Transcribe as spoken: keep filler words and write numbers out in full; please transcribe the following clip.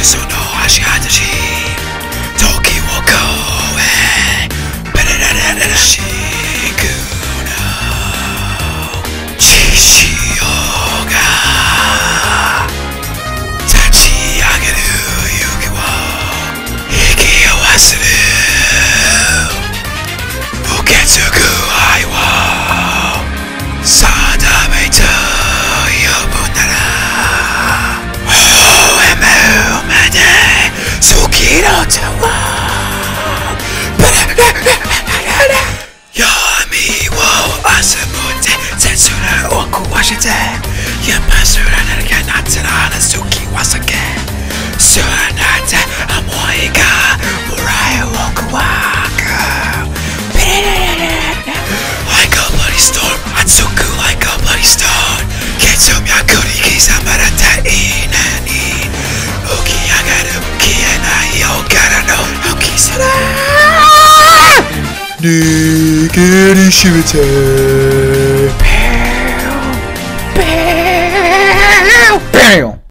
その足跡し時を超えベラララララしくの血潮が立ち上げる雪を引き合わせる受け継ぐ愛を定めと呼ぶなら微笑むまで時の手を闇を遊ぶって切なを壊してやっぱそれなりがなったら時は避けそうなって思いが未来を怖くLike a bloody storm 熱く like a bloody stone 血脈に刻まれた稲に浮き上がる消えない夜からの吹き空握りしめてペーペーペー